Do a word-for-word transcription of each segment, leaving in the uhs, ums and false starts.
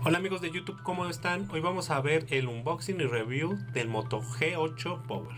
Hola amigos de YouTube, ¿cómo están? Hoy vamos a ver el unboxing y review del Moto G ocho Power.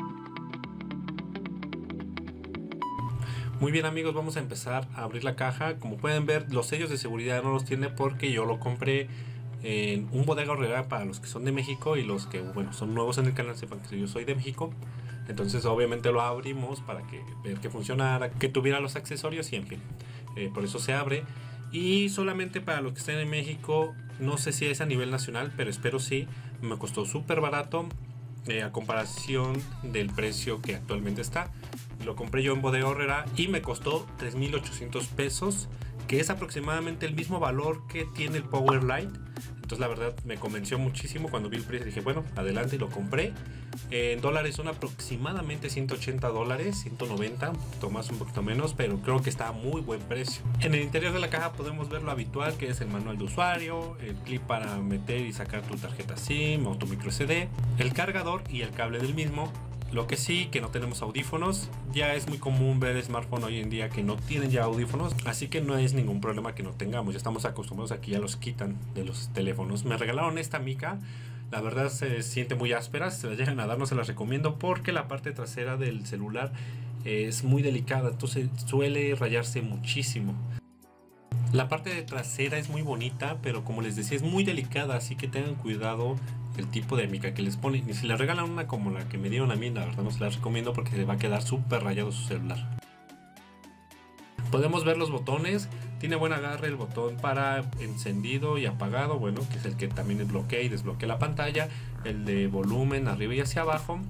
Muy bien amigos, vamos a empezar a abrir la caja. Como pueden ver, los sellos de seguridad no los tiene porque yo lo compré en un Bodega Aurrera para los que son de México, y los que bueno son nuevos en el canal sepan que yo soy de México. Entonces obviamente lo abrimos para que ver que funcionara, que tuviera los accesorios y en fin, eh, por eso se abre. Y solamente para los que estén en México, no sé si es a nivel nacional, pero espero sí. Me costó súper barato eh, a comparación del precio que actualmente está. Lo compré yo en Bodega Aurrera y me costó tres mil ochocientos pesos, que es aproximadamente el mismo valor que tiene el Power Lite. Entonces la verdad me convenció muchísimo. Cuando vi el precio dije bueno, adelante, y lo compré. En dólares son aproximadamente ciento ochenta dólares, ciento noventa, tomas un poquito menos, pero creo que está a muy buen precio. En el interior de la caja podemos ver lo habitual, que es el manual de usuario, el clip para meter y sacar tu tarjeta SIM o tu micro S D, el cargador y el cable del mismo. Lo que sí, que no tenemos audífonos. Ya es muy común ver smartphones hoy en día que no tienen ya audífonos, así que no es ningún problema que no tengamos. Ya estamos acostumbrados a que ya los quitan de los teléfonos. Me regalaron esta mica. La verdad se siente muy áspera. Si se la llegan a dar no se las recomiendo porque la parte trasera del celular es muy delicada, entonces suele rayarse muchísimo. La parte de trasera es muy bonita, pero como les decía es muy delicada, así que tengan cuidado el tipo de mica que les ponen. Y si les regalan una como la que me dieron a mí, la verdad no se las recomiendo porque se va a quedar súper rayado su celular. Podemos ver los botones. Tiene buen agarre el botón para encendido y apagado, bueno, que es el que también desbloquea y desbloquea la pantalla. El de volumen arriba y hacia abajo.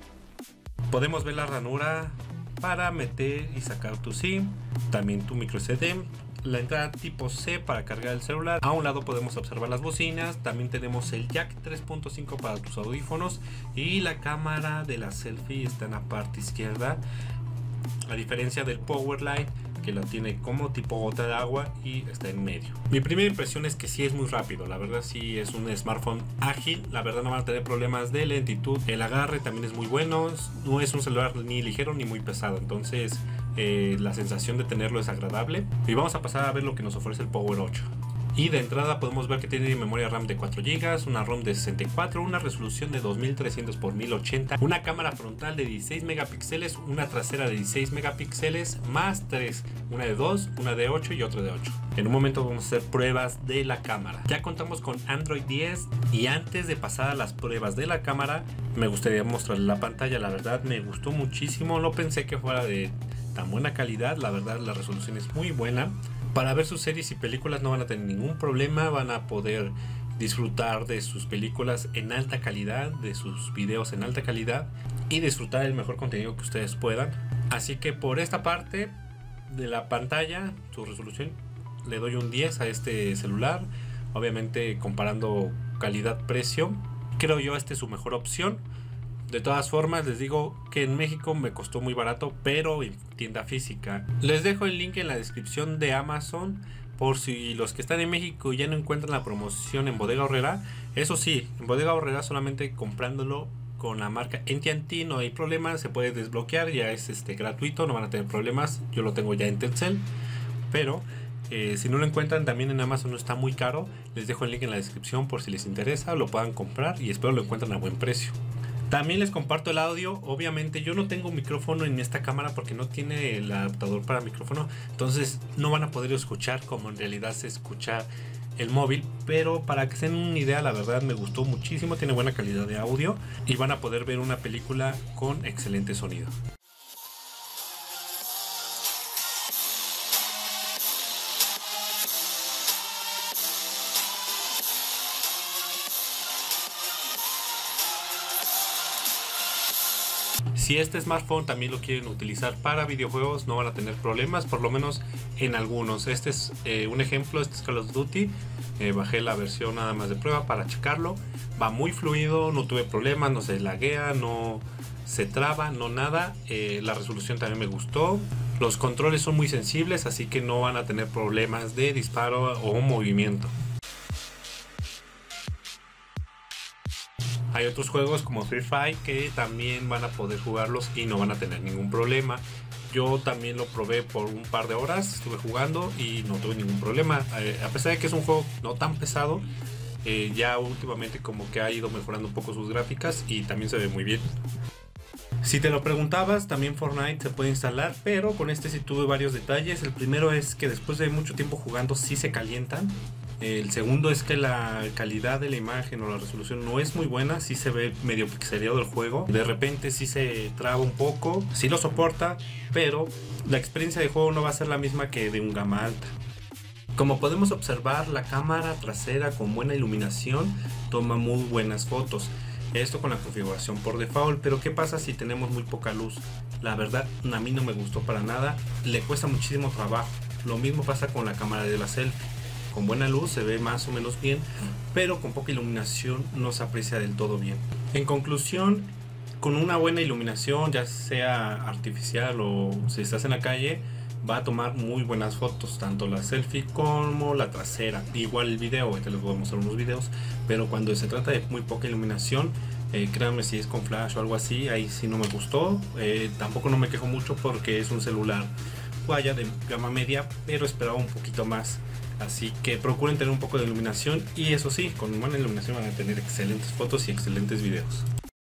Podemos ver la ranura para meter y sacar tu SIM, también tu micro S D. La entrada tipo C para cargar el celular. A un lado podemos observar las bocinas. También tenemos el jack tres punto cinco para tus audífonos. Y la cámara de la selfie está en la parte izquierda. A diferencia del Power Lite, que la tiene como tipo gota de agua y está en medio. Mi primera impresión es que sí es muy rápido. La verdad sí es un smartphone ágil. La verdad no van a tener problemas de lentitud. El agarre también es muy bueno. No es un celular ni ligero ni muy pesado. Entonces eh, la sensación de tenerlo es agradable. Y vamos a pasar a ver lo que nos ofrece el Power ocho. Y de entrada podemos ver que tiene memoria RAM de cuatro gigas, una ROM de sesenta y cuatro, una resolución de dos mil trescientos por mil ochenta, una cámara frontal de dieciséis megapíxeles, una trasera de dieciséis megapíxeles, más tres, una de dos, una de ocho y otra de ocho. En un momento vamos a hacer pruebas de la cámara. Ya contamos con Android diez, y antes de pasar a las pruebas de la cámara, me gustaría mostrarles la pantalla. La verdad me gustó muchísimo, no pensé que fuera de tan buena calidad. La verdad la resolución es muy buena. Para ver sus series y películas no van a tener ningún problema, van a poder disfrutar de sus películas en alta calidad, de sus videos en alta calidad y disfrutar el mejor contenido que ustedes puedan. Así que por esta parte de la pantalla, su resolución, le doy un diez a este celular. Obviamente comparando calidad-precio, creo yo esta es su mejor opción. De todas formas les digo que en México me costó muy barato, pero en tienda física. Les dejo el link en la descripción de Amazon por si los que están en México ya no encuentran la promoción en Bodega Aurrera. Eso sí, en Bodega Aurrera solamente comprándolo con la marca en T N T no hay problema, se puede desbloquear, ya es este gratuito, no van a tener problemas. Yo lo tengo ya en Telcel, pero Eh, si no lo encuentran también en Amazon, no está muy caro. Les dejo el link en la descripción por si les interesa, lo puedan comprar y espero lo encuentren a buen precio. También les comparto el audio. Obviamente yo no tengo micrófono en esta cámara porque no tiene el adaptador para micrófono, entonces no van a poder escuchar como en realidad se escucha el móvil, pero para que se den una idea, la verdad me gustó muchísimo, tiene buena calidad de audio y van a poder ver una película con excelente sonido. Si este smartphone también lo quieren utilizar para videojuegos, no van a tener problemas, por lo menos en algunos. Este es eh, un ejemplo, este es Call of Duty. Eh, bajé la versión nada más de prueba para checarlo. Va muy fluido, no tuve problemas, no se laguea, no se traba, no nada. Eh, la resolución también me gustó. Los controles son muy sensibles, así que no van a tener problemas de disparo o movimiento. Hay otros juegos como Free Fire que también van a poder jugarlos y no van a tener ningún problema. Yo también lo probé por un par de horas, estuve jugando y no tuve ningún problema. Eh, a pesar de que es un juego no tan pesado, eh, ya últimamente como que ha ido mejorando un poco sus gráficas y también se ve muy bien. Si te lo preguntabas, también Fortnite se puede instalar, pero con este sí tuve varios detalles. El primero es que después de mucho tiempo jugando sí se calientan. El segundo es que la calidad de la imagen o la resolución no es muy buena, sí se ve medio pixeleado el juego. De repente sí se traba un poco, sí lo soporta, pero la experiencia de juego no va a ser la misma que de un gama alta. Como podemos observar, la cámara trasera con buena iluminación toma muy buenas fotos. Esto con la configuración por default, pero ¿qué pasa si tenemos muy poca luz? La verdad, a mí no me gustó para nada, le cuesta muchísimo trabajo. Lo mismo pasa con la cámara de la selfie. Con buena luz se ve más o menos bien, pero con poca iluminación no se aprecia del todo bien. En conclusión, con una buena iluminación, ya sea artificial o si estás en la calle, va a tomar muy buenas fotos, tanto la selfie como la trasera. Igual el video, ahorita les voy a mostrar unos videos, pero cuando se trata de muy poca iluminación, eh, créanme, si es con flash o algo así, ahí sí no me gustó. Eh, tampoco no me quejo mucho porque es un celular vaya de gama media, pero esperaba un poquito más. Así que procuren tener un poco de iluminación y eso sí, con buena iluminación van a tener excelentes fotos y excelentes videos.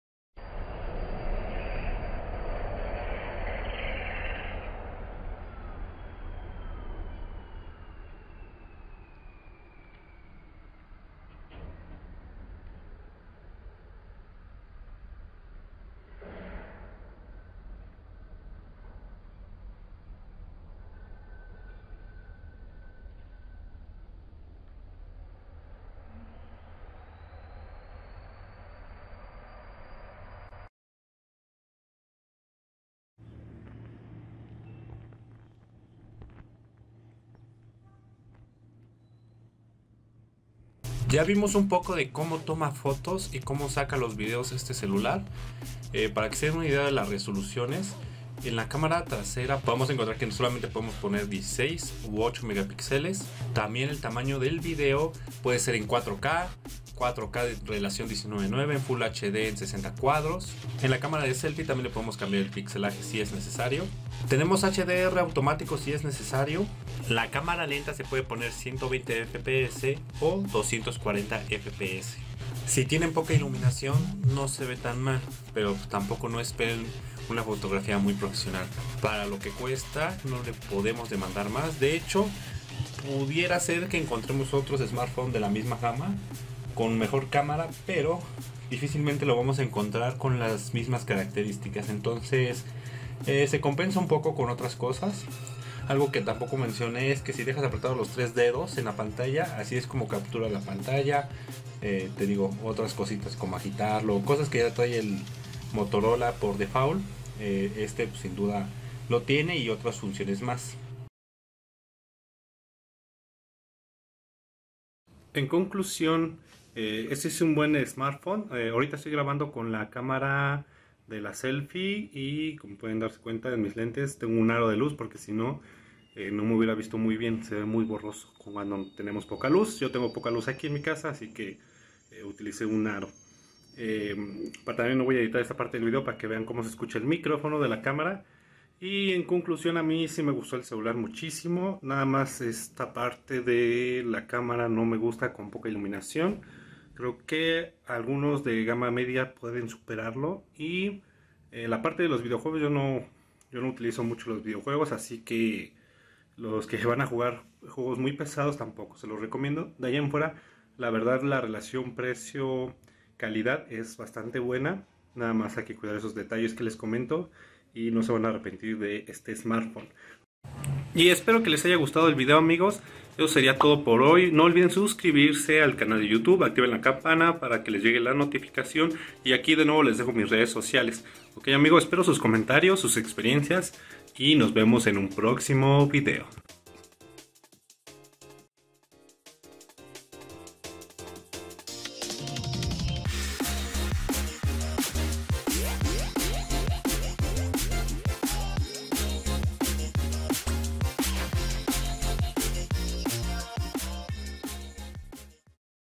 Ya vimos un poco de cómo toma fotos y cómo saca los videos este celular. Eh, para que se den una idea de las resoluciones, en la cámara trasera podemos encontrar que solamente podemos poner dieciséis u ocho megapíxeles. También el tamaño del video puede ser en cuatro K, cuatro K de relación diecinueve nueve, en Full H D en sesenta cuadros. En la cámara de selfie también le podemos cambiar el pixelaje si es necesario. Tenemos H D R automático si es necesario. La cámara lenta se puede poner ciento veinte F P S o doscientos cuarenta F P S. Si tienen poca iluminación no se ve tan mal, pero tampoco no esperen una fotografía muy profesional. Para lo que cuesta no le podemos demandar más. De hecho, pudiera ser que encontremos otros smartphones de la misma gama con mejor cámara, pero difícilmente lo vamos a encontrar con las mismas características. Entonces eh, se compensa un poco con otras cosas. Algo que tampoco mencioné es que si dejas apretados los tres dedos en la pantalla, así es como captura la pantalla. Eh, te digo, otras cositas como agitarlo, cosas que ya trae el Motorola por default. Eh, este pues, sin duda lo tiene, y otras funciones más. En conclusión, eh, este es un buen smartphone. Eh, ahorita estoy grabando con la cámara de la selfie y como pueden darse cuenta en mis lentes tengo un aro de luz porque si no eh, no me hubiera visto muy bien, se ve muy borroso cuando tenemos poca luz. Yo tengo poca luz aquí en mi casa, así que eh, utilicé un aro. Eh, también no voy a editar esta parte del video para que vean cómo se escucha el micrófono de la cámara. Y en conclusión, a mí sí me gustó el celular muchísimo. Nada más esta parte de la cámara no me gusta, con poca iluminación. Creo que algunos de gama media pueden superarlo. Y eh, la parte de los videojuegos, yo no, yo no utilizo mucho los videojuegos, así que los que van a jugar juegos muy pesados tampoco se los recomiendo. De ahí en fuera, la verdad, la relación precio-calidad es bastante buena. Nada más hay que cuidar esos detalles que les comento y no se van a arrepentir de este smartphone. Y espero que les haya gustado el video, amigos. Eso sería todo por hoy. No olviden suscribirse al canal de YouTube, activen la campana para que les llegue la notificación. Y aquí de nuevo les dejo mis redes sociales. Ok, amigos, espero sus comentarios, sus experiencias y nos vemos en un próximo video.